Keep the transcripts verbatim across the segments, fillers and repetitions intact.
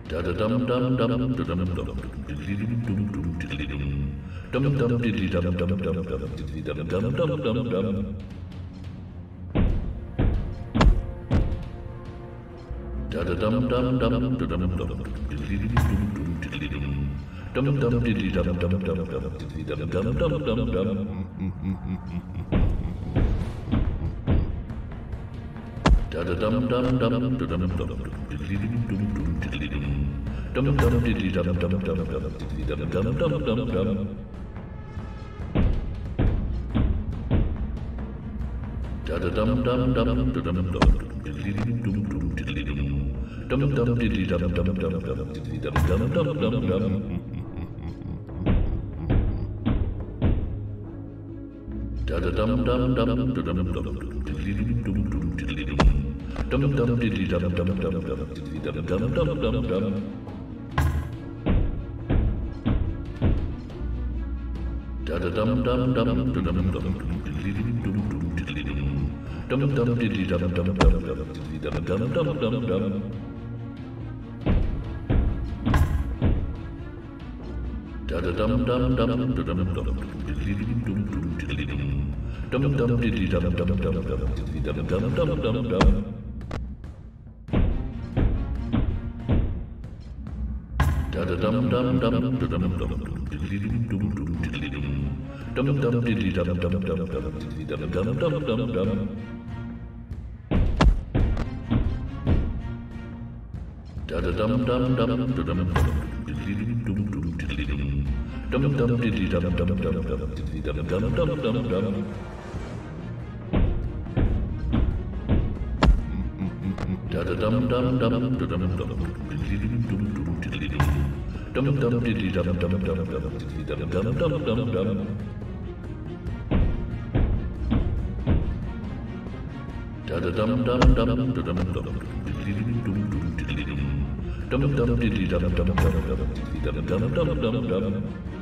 Da da dum dum dum dum dum dum diddly dum dum diddly dum dum dum diddly dum dum dum dum diddly dum dum dum dum dum. Da da dum dum dum dum dum dum diddly dum dum diddly dum dum dum diddly dum dum dum dum diddly dum dum dum dum dum. Da da dum dum dum dum dum dum diddly dum dum diddly dum dum dum diddly dum dum dum dum diddly dum dum dum dum dum. Da da dum dum dum dum dum diddly dum dum diddly dum dum dum diddly dum dum dum dum diddly dum dum dum dum dum. Da da dum dum dum dum dum diddly dum dum diddly dum dum dum diddly dum dum dum dum diddly dum dum dum dum dum. Da da dum dum dum dum dum diddly dum dum diddly dum dum dum diddly dum dum dum dum diddly dum dum dum dum dum. Da da dum dum dum dum dum diddly dum dum diddly dum dum dum diddly dum dum dum dum diddly dum dum dum dum dum. Da da dum dum dum dum dum diddly dum dum diddly dum dum dum diddly dum dum dum dum diddly dum dum dum dum dum. Da da dum dum dum dum diddly dum dum diddly dum dum dum diddly dum dum dum dum diddly dum dum dum dum dum. Da da dum dum dum dum diddly dum dum diddly dum dum dum diddly dum dum dum dum diddly dum dum dum dum dum. Da da dum dum dum dum diddly dum dum diddly dum dum dum diddly dum dum dum dum diddly dum dum dum dum dum.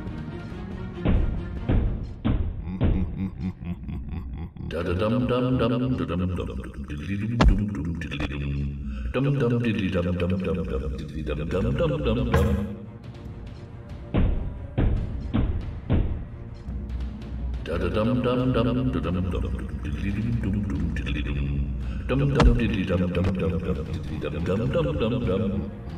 Da da dum dum dum dum diddly dum dum diddly dum dum dum diddly dum dum dum dum diddly dum dum dum dum dum. Da da dum dum dum dum diddly dum dum diddly dum dum dum diddly dum dum dum dum diddly dum dum dum dum dum.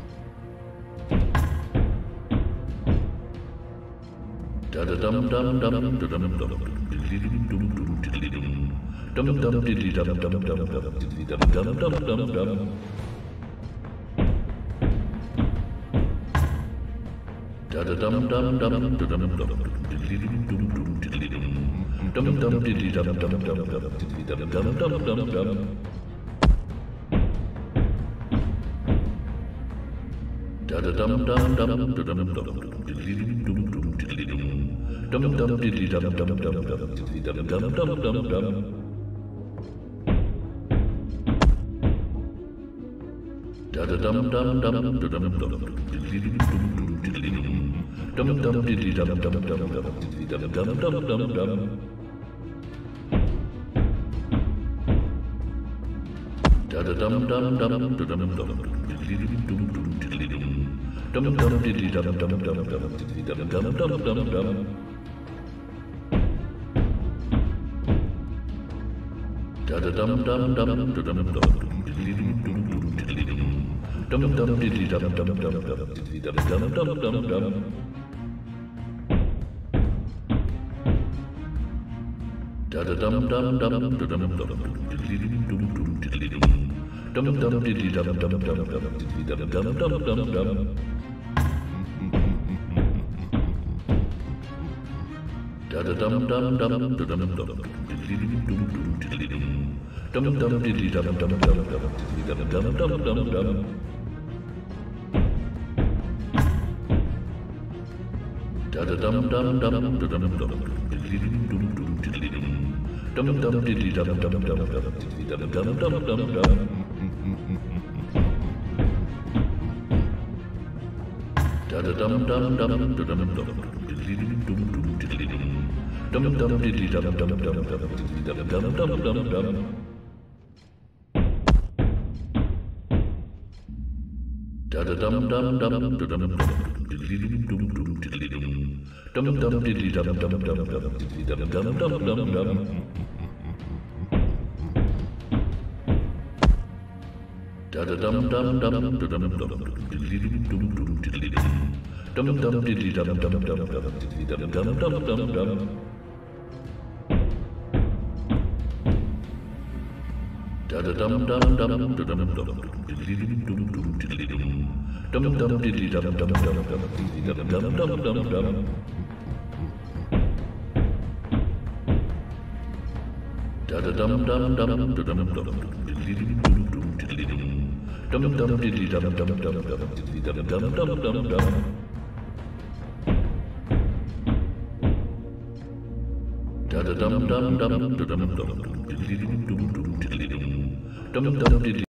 Da da dum dum dum dum diddly dum dum diddly dum dum dum diddly dum dum dum dum diddly dum dum dum dum dum. Da da dum dum dum dum diddly dum dum diddly dum dum dum diddly dum dum dum dum diddly dum dum dum dum dum. Da da dum dum dum dum diddly dum dum diddly dum dum dum diddly dum dum dum dum diddly dum dum dum dum dum. Da da dum dum dum diddly dum dum diddly dum dum dum diddly dum dum dum dum diddly dum dum dum dum dum. Da da dum dum dum diddly dum dum diddly dum dum dum diddly dum dum dum dum diddly dum dum dum dum dum. Da da dum dum dum diddly dum dum diddly dum dum dum diddly dum dum dum dum diddly dum dum dum dum dum. Da da dum dum dum diddly dum dum diddly dum dum dum diddly dum dum dum dum diddly dum dum dum dum dum. Da da dum dum dum diddly dum dum diddly dum dum dum diddly dum dum dum dum diddly dum dum dum dum dum. Da da dum dum dum diddly dum dum diddly dum dum dum diddly dum dum dum dum diddly dum dum dum dum dum. Da da dum dum dum diddly dum dum diddly dum dum dum diddly dum dum dum dum diddly dum dum dum dum dum. Da da dum dum dum dum dum diddly dum dum dum diddly dum dum dum diddly dum dum dum dum diddly dum dum dum dum dum da da dum dum dum dum dum diddly dum dum dum diddly dum dum dum diddly dum dum dum dum diddly dum dum dum dum dum da da dum dum dum dum dum diddly dum dum dum diddly dum dum dum diddly dum dum dum dum diddly dum dum dum dum dum da da dum dum dum dum dum diddly dum dum dum diddly dum dum dum diddly dum dum dum dum diddly dum dum dum dum dum da da dum dum dum dum dum diddly dum dum dum diddly dum dum dum diddly